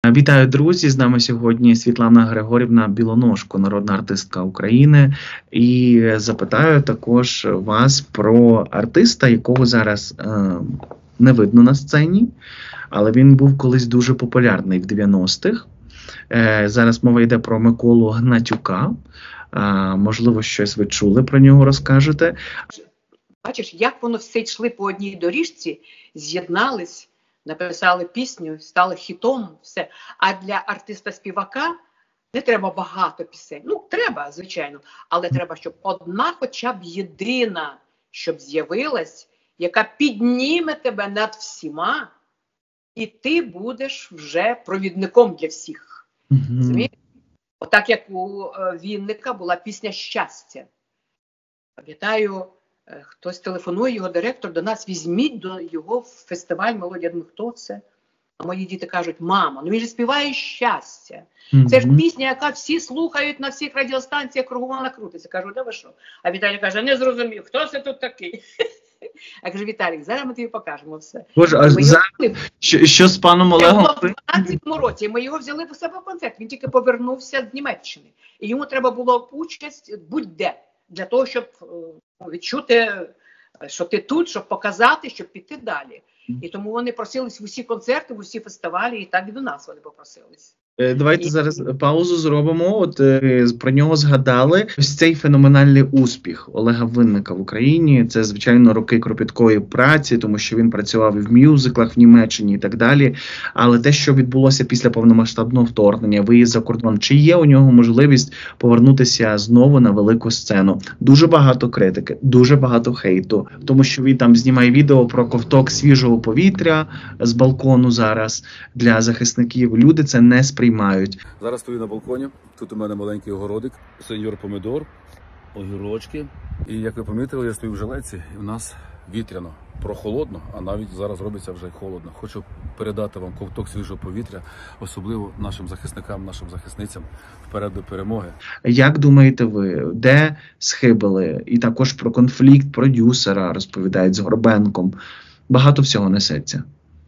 Вітаю, друзі! З нами сьогодні Світлана Григорівна Білоножко, народна артистка України. І запитаю також вас про артиста, якого зараз не видно на сцені, але він був колись дуже популярний в 90-х. Зараз мова йде про Миколу Гнатюка. Можливо, щось ви чули про нього, розкажете. Бачиш, як воно все йшли по одній доріжці, з'єднались, написали пісню, стали хітом, все. А для артиста-співака не треба багато пісень. Ну, треба, звичайно, але треба, щоб одна хоча б єдина, щоб з'явилась, яка підніме тебе над всіма, і ти будеш вже провідником для всіх. Розумієте? Отак, як у Вінника була пісня «Щастя». Пам'ятаю, хтось телефонує, його директор, до нас, візьміть до його в фестиваль «Мелодія». Я думаю, хто це? А мої діти кажуть, мама, ну він же співає «Щастя». Це ж пісня, яка всі слухають на всіх радіостанціях, кругом вона крутиться. Кажу, де ви що? А Віталій каже, не зрозумів, хто це тут такий? Я кажу, Віталій, зараз ми тобі покажемо все. Боже, а що з паном Олегом? В 12-му році ми його взяли в себе в концерт, він тільки повернувся з Німеччини. І йому треба було участь будь-де, для того, щоб відчути, що ти тут, щоб показати, щоб піти далі. І тому вони просились в усі концерти, в усі фестивалі, і так і до нас вони попросились. Давайте зараз паузу зробимо. От про нього згадали. Ось цей феноменальний успіх Олега Винника в Україні. Це, звичайно, роки кропіткої праці, тому що він працював і в мюзиклах в Німеччині і так далі. Але те, що відбулося після повномасштабного вторгнення, виїзд за кордон, чи є у нього можливість повернутися знову на велику сцену? Дуже багато критики, дуже багато хейту, тому що він там знімає відео про ковток свіжого повітря з балкону зараз для захисників. Люди це не сприймають. Зараз стою на балконі, тут у мене маленький огородик, сеньор помідор, огірочки. І як ви помітили, я стою в жилетці, і в нас вітряно, прохолодно, а навіть зараз робиться вже холодно. Хочу передати вам ковток свіжого повітря, особливо нашим захисникам, нашим захисницям вперед до перемоги. Як думаєте ви, де схибили? І також про конфлікт продюсера розповідають з Горбенком. Багато всього несеться.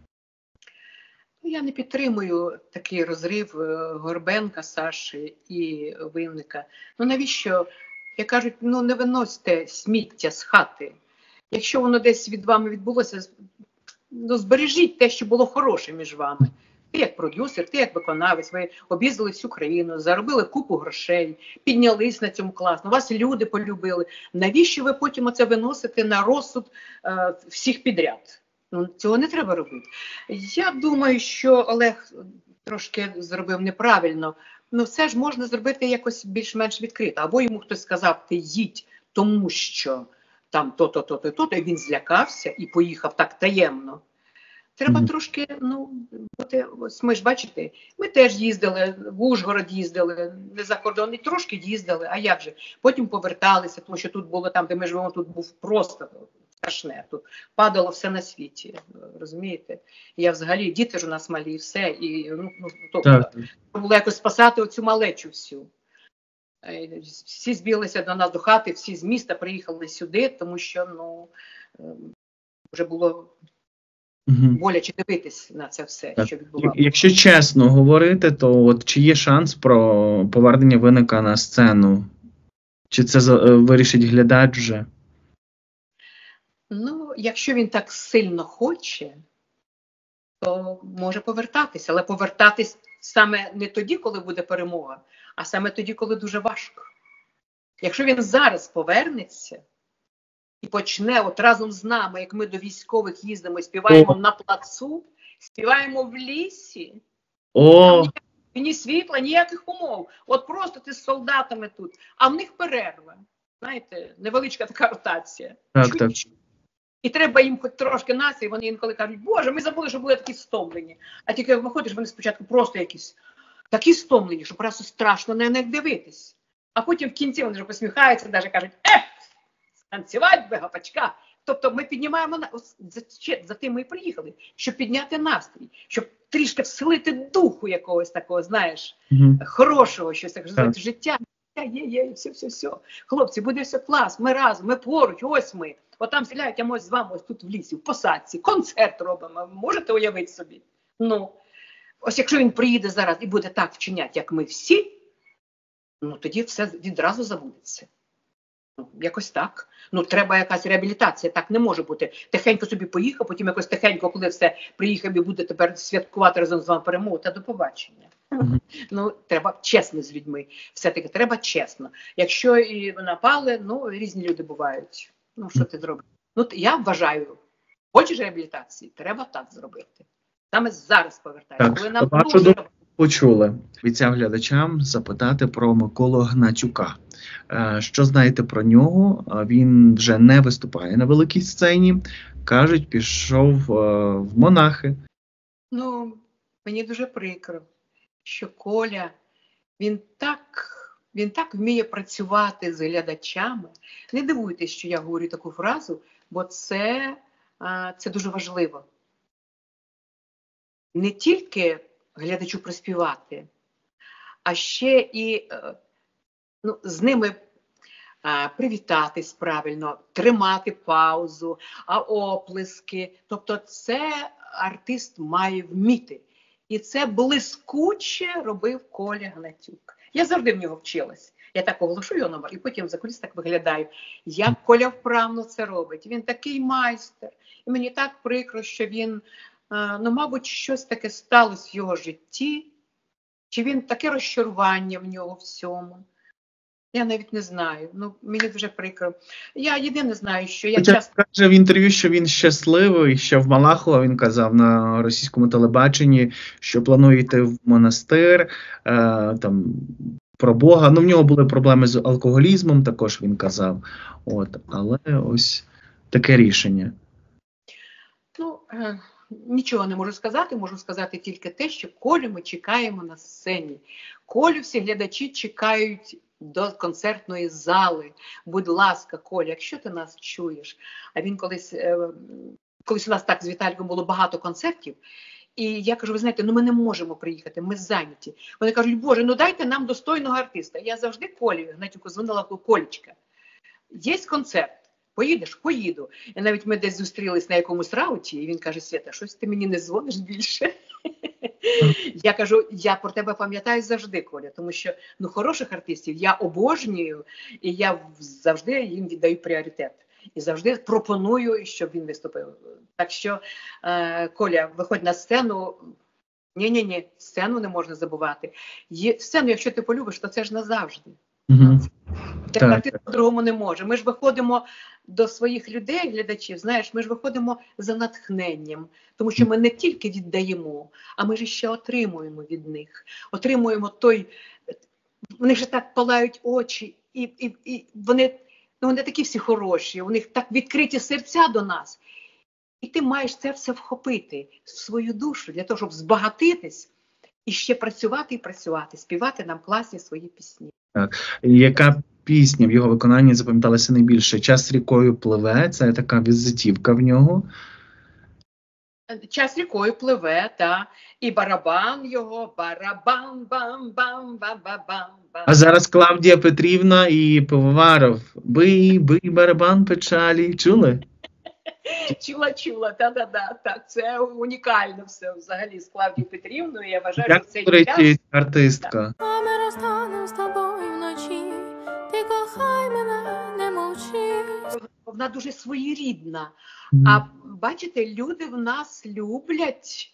Я не підтримую такий розрив Горбенка, Саші і Винника. Ну навіщо, як кажуть, ну не виносьте сміття з хати. Якщо воно десь від вами відбулося, ну збережіть те, що було хороше між вами. Ти як продюсер, ти як виконавець, ви об'їздили всю країну, заробили купу грошей, піднялись на цьому класно, вас люди полюбили. Навіщо ви потім оце виносите на розсуд всіх підряд? Ну, цього не треба робити. Я думаю, що Олег трошки зробив неправильно. Ну, все ж можна зробити якось більш-менш відкрито. Або йому хтось сказав, ти їдь, тому що там то-то, то-то, то-то, і він злякався і поїхав так таємно. Треба трошки, ну, бути, ось ми ж бачите, ми теж їздили, в Ужгород їздили, не за кордон, і трошки їздили, а як же? Потім поверталися, тому що тут було там, де ми живемо, тут був просто страшне, тут падало все на світі, розумієте? Я взагалі, діти ж у нас малі, все, і тобто, було якось спасати оцю малечу всю. Всі збіглися до нас до хати, всі з міста приїхали сюди, тому що, ну, вже було боляче дивитись на це все, що відбувалося. Якщо чесно говорити, то от чи є шанс про повернення Винника на сцену? Чи це вирішить глядач вже? Ну, якщо він так сильно хоче, то може повертатися. Але повертатись саме не тоді, коли буде перемога, а саме тоді, коли дуже важко. Якщо він зараз повернеться і почне от разом з нами, як ми до військових їздимо, співаємо на плацу, співаємо в лісі, ні світла, ніяких умов. От просто ти з солдатами тут, а в них перерва. Знаєте, невеличка така ротація. Так. І треба їм хоч трошки нас, і вони інколи кажуть, Боже, ми забули, що були такі стомлені. А тільки як виходиш, вони спочатку просто якісь такі стомлені, що просто страшно на них дивитись. А потім в кінці вони вже посміхаються, навіть кажуть, станцювати би, гапачка. Тобто ми піднімаємо, за тим ми і приїхали, щоб підняти настрій, щоб трішки вселити духу якогось такого, знаєш, хорошого, щось так, життя. Є, все. Хлопці, буде все клас, ми разом, ми поруч, ось ми. От там стріляють, а ми з вами ось тут в лісі, в посадці, концерт робимо. Можете уявити собі? Ну, ось якщо він приїде зараз і буде так вчиняти, як ми всі, ну тоді все відразу забудеться. Ну, якось так. Ну, треба якась реабілітація. Так не може бути. Тихенько собі поїхав, потім якось тихенько, коли все приїхав і буде тепер святкувати разом з вами перемогу, та до побачення. Ну, треба чесно з людьми. Все-таки треба чесно. Якщо і напали, ну, різні люди бувають. Ну, що ти зробиш? Ну, я вважаю, хочеш реабілітації, треба так зробити. Саме зараз повертаєшся. Коли нам дуже... Почули. Обіцяв глядачам запитати про Миколу Гнатюка. Що знаєте про нього? Він вже не виступає на великій сцені. Кажуть, пішов в монахи. Ну, мені дуже прикро, що Коля, він так вміє працювати з глядачами. Не дивуйтесь, що я говорю таку фразу, бо це дуже важливо. Не тільки глядачу приспівати, а ще і з ними привітатись правильно, тримати паузу, оплески. Тобто це артист має вміти. І це блискуче робив Коля Гнатюк. Я завжди в нього вчилась. Я так оголошу його номер, і потім за куліс так виглядаю. Як Коля вправно це робить. Він такий майстер. І мені так прикро, що він, мабуть, щось таке сталося в його житті. Чи він таке розчарування в нього всьому. Я навіть не знаю. Ну, мені дуже прикро. Я єдине знаю, що я часто... Каже в інтерв'ю, що він щасливий, що в Малахова, він казав на російському телебаченні, що планує йти в монастир, там, про Бога. Ну, в нього були проблеми з алкоголізмом, також він казав. Але ось таке рішення. Ну, нічого не можу сказати. Можу сказати тільки те, що Колю ми чекаємо на сцені. Колю всі глядачі чекають до концертної зали. Будь ласка, Коля, якщо ти нас чуєш. А він колись у нас так з Віталіком було багато концертів, і я кажу, ви знаєте, ми не можемо приїхати, ми зайняті. Вони кажуть, Боже, дайте нам достойного артиста. Я завжди Колі Гнатюку дзвонила, Колечка, є концерт. Поїдеш? Поїду. І навіть ми десь зустрілись на якомусь рауті, і він каже, Свята, щось ти мені не дзвониш більше. Я кажу, я про тебе пам'ятаю завжди, Коля, тому що хороших артистів я обожнюю, і я завжди їм віддаю пріоритет. І завжди пропоную, щоб він виступив. Так що, Коля, виходь на сцену. Ні, сцену не можна забувати. Сцену, якщо ти полюбиш, то це ж назавжди. Артист по-другому не може. Ми ж виходимо до своїх людей, глядачів, знаєш, ми ж виходимо за натхненням, тому що ми не тільки віддаємо, а ми ж ще отримуємо від них. Отримуємо в них же так палають очі, і вони такі всі хороші, у них так відкриті серця до нас. І ти маєш це все вхопити в свою душу, для того, щоб збагатитись і ще працювати і працювати, співати нам класні свої пісні. Так. Яка пісня в його виконанні запам'яталася найбільше? «Час рікою пливе», це така візитівка в нього. «Час рікою пливе», та і барабан його, барабан, бам-бам-бам-бам-бам. А зараз Клавдія Петрівна і Пивоваров. Бий, барабан печалі. Чули? Чула, так, це унікально все взагалі з Клавдією Петрівною, я вважаю, що це час... артистка. А ми розтанемо з тобою вночі, ти кохай мене, не мовчи. Вона дуже своєрідна. А бачите, люди в нас люблять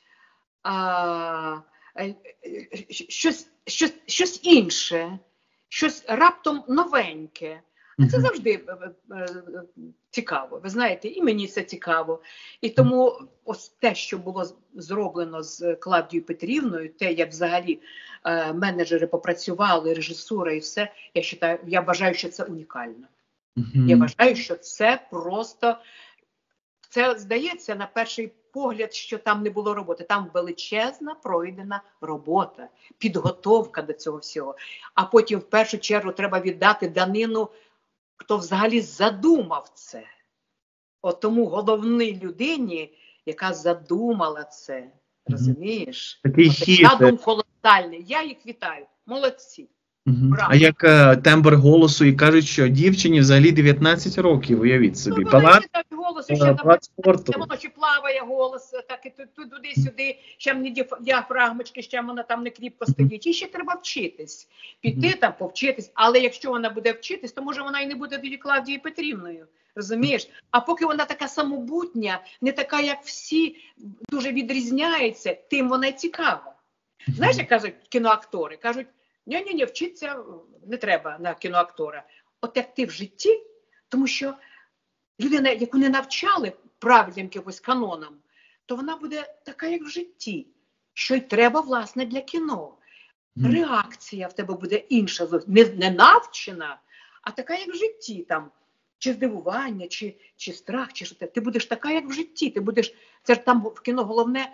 щось інше, щось раптом новеньке. Це завжди цікаво. Ви знаєте, і мені це цікаво. І тому ось те, що було зроблено з Клавдією Петрівною, те, як взагалі менеджери попрацювали, режисура і все, я вважаю, що це унікально. Я вважаю, що це просто, це здається на перший погляд, що там не було роботи. Там величезна пройдена робота, підготовка до цього всього. А потім в першу чергу треба віддати данину, хто взагалі задумав це. Тому головній людині, яка задумала це. Розумієш? Такий хід. Задум колосальний. Я їх вітаю. Молодці. Мгм. Правда. А як тембр голосу, і кажуть, що дівчині взагалі 19 років, уявіть собі. Ну, Палац, так голосу, ще там палац спорту. воно ще плаває голос, так і туди-сюди, ще не діафрагмочки, ще вона там не кріпко стоїть. І ще треба вчитись. Піти там, повчитись. Але якщо вона буде вчитись, то може вона і не буде тоді Клавдією Петрівною. Розумієш? А поки вона така самобутня, не така, як всі, дуже відрізняється, тим вона й цікава. Знаєш, як кажуть кіноактори? Кажуть, ні, вчитися не треба на кіноактора. От як ти в житті, тому що людина, яку не навчали правильним якимось канонам, то вона буде така, як в житті, що й треба, власне, для кіно. Реакція в тебе буде інша, не навчена, а така, як в житті, там, чи здивування, чи страх, чи що те. Ти будеш така, як в житті, ти будеш, це ж там в кіно головне,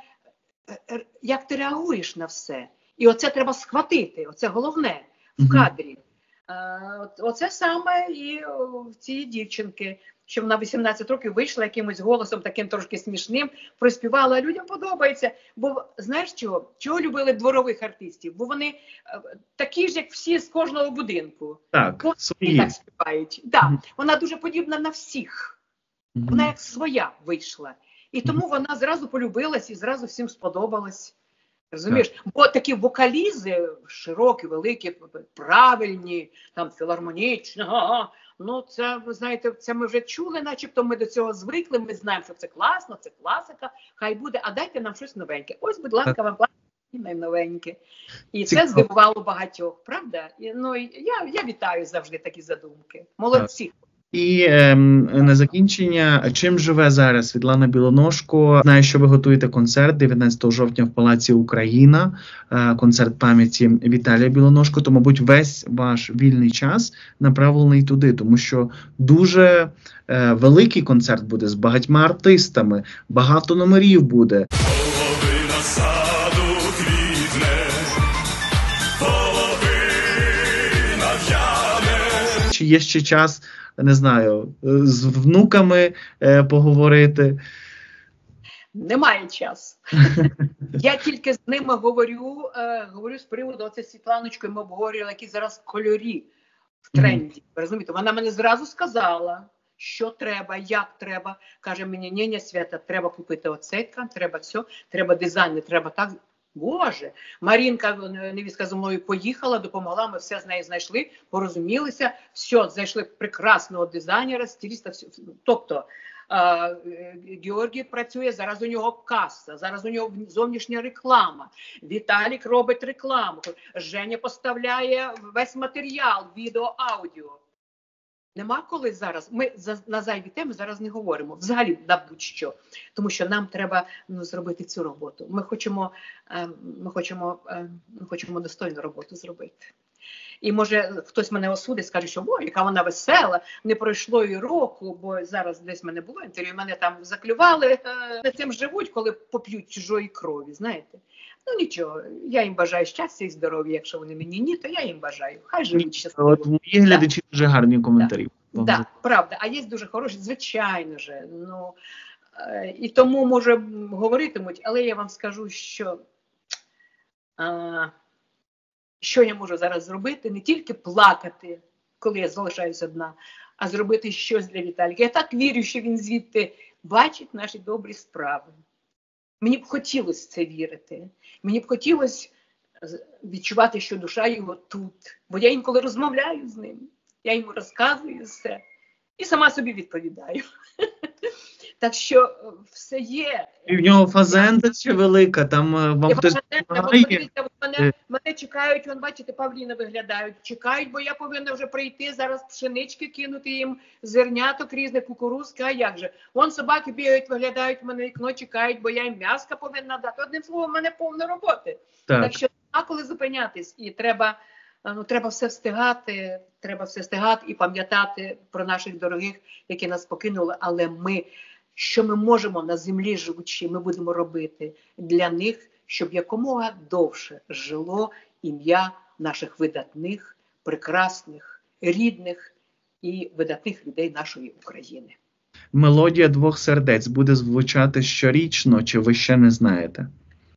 як ти реагуєш на все. І оце треба схватити, оце головне в кадрі. Оце саме і в цієї дівчинки, що вона 18 років вийшла якимось голосом таким трошки смішним, проспівала, а людям подобається. Бо знаєш чого? Чого любили дворових артистів? Бо вони такі ж, як всі з кожного будинку. Так, свої. Так співають. Да. Вона дуже подібна на всіх. Вона як своя вийшла. І тому вона зразу полюбилась і зразу всім сподобалась. Розумієш? Бо такі вокалізи широкі, великі, правильні, там філармонічні, ну це, ви знаєте, це ми вже чули, начебто ми до цього звикли, ми знаємо, що це класно, це класика, хай буде, а дайте нам щось новеньке. Ось, будь ласка, вам класне новеньке. І це здивувало багатьох, правда? Ну, я вітаю завжди такі задумки. Молодці. І на закінчення, чим живе зараз Світлана Білоножко? Знаю, що ви готуєте концерт 19 жовтня в Палаці Україна, концерт пам'яті Віталія Білоножко, то, мабуть, весь ваш вільний час направлений туди, тому що дуже великий концерт буде з багатьма артистами, багато номерів буде. Половина саду квітне, половина в'яне. Чи є ще час, не знаю, з внуками поговорити? Немає часу. Я тільки з ними говорю з приводу, оце з Світланочкою ми обговорювали, які зараз кольорі в тренді. Розумієте, вона мені зразу сказала, що треба, як треба. Каже мені, ні, Свята, треба купити оцей ткань, треба все, треба дизайн, не треба так. Боже, Марінка, невістка зі мною поїхала, допомогла, ми все з нею знайшли, порозумілися, все, знайшли прекрасного дизайнера, стиліста, все. Тобто, Георгій працює, зараз у нього каса, зараз у нього зовнішня реклама, Віталік робить рекламу, Женя поставляє весь матеріал, відео, аудіо. Нема коли зараз, ми на зайві теми зараз не говоримо, взагалі на будь-що, тому що нам треба зробити цю роботу. Ми хочемо достойну роботу зробити. І може хтось мене осудить, скаже, що ой, яка вона весела, не пройшло і року, бо зараз десь мене було інтерв'ю, мене там заклювали, цим живуть, коли поп'ють чужої крові, знаєте. Ну нічого, я їм бажаю щастя і здоров'я, якщо вони мені ні, то я їм бажаю. Хай живуть щасливо. От мої глядачі дуже гарні коментарі. Так, правда, а є дуже хороші, звичайно же. Ну, і тому, може, говоритимуть, але я вам скажу, що я можу зараз зробити, не тільки плакати, коли я залишаюсь одна, а зробити щось для Віталіка. Я так вірю, що він звідти бачить наші добрі справи. Мені б хотілося це вірити. Мені б хотілося відчувати, що душа його тут. Бо я інколи розмовляю з ним, я йому розказую все і сама собі відповідаю. Так що все є. І в нього фазенда ще велика, там вам хтось допомагає. Мене чекають, вон, бачите, павліни виглядають. Чекають, бо я повинна вже прийти, зараз пшенички кинути їм, зерняток різних, кукурузки, а як же? Вон собаки бігають, виглядають в мене вікно, чекають, бо я їм м'яска повинна дати. Одним словом, в мене повно роботи. Так що нема коли зупинятись. І треба все встигати, і пам'ятати про наших дорогих, які нас покинули, але що ми можемо на землі живучи, ми будемо робити для них, щоб якомога довше жило ім'я наших видатних, прекрасних, рідних і видатних людей нашої України. Мелодія двох сердець буде звучати щорічно, чи ви ще не знаєте?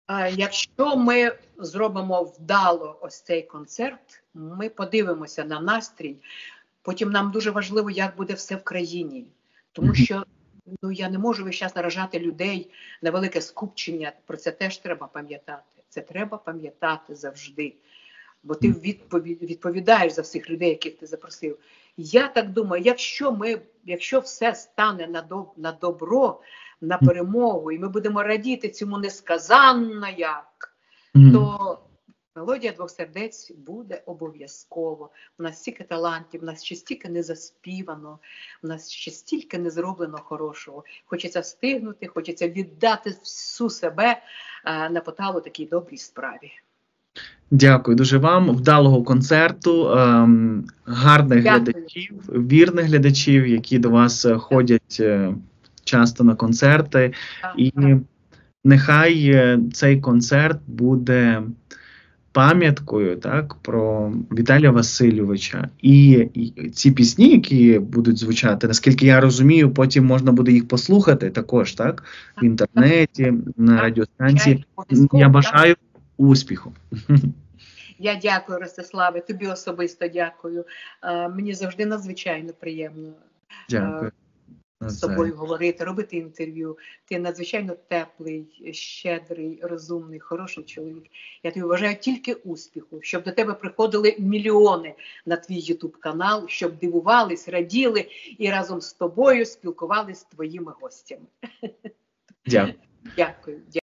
Якщо ми зробимо вдало ось цей концерт, ми подивимося на настрій. Потім нам дуже важливо, як буде все в країні. Тому що я не можу весь час наражати людей на велике скупчення. Про це теж треба пам'ятати. Це треба пам'ятати завжди. Бо ти відповідаєш за всіх людей, яких ти запросив. Я так думаю, якщо все стане на добро, на перемогу, і ми будемо радіти цьому несказанно як, то мелодія двох сердець буде обов'язково. У нас стільки талантів, у нас ще стільки не заспівано, у нас ще стільки не зроблено хорошого. Хочеться встигнути, хочеться віддати всю себе на поталу такій добрій справі. Дякую дуже вам. Вдалого концерту, гарних глядачів, вірних глядачів, які до вас ходять часто на концерти. І нехай цей концерт буде пам'яткою, так, про Віталія Васильовича. І ці пісні, які будуть звучати, наскільки я розумію, потім можна буде їх послухати також, так, в інтернеті, на радіостанції. Я бажаю успіху. Я дякую, Ростиславе, тобі особисто дякую. Мені завжди надзвичайно приємно з тобою говорити, робити інтерв'ю. Ти надзвичайно теплий, щедрий, розумний, хороший чоловік. Я тобі бажаю тільки успіху, щоб до тебе приходили мільйони на твій YouTube-канал, щоб дивувались, раділи і разом з тобою спілкувались з твоїми гостями. Дякую. Дякую.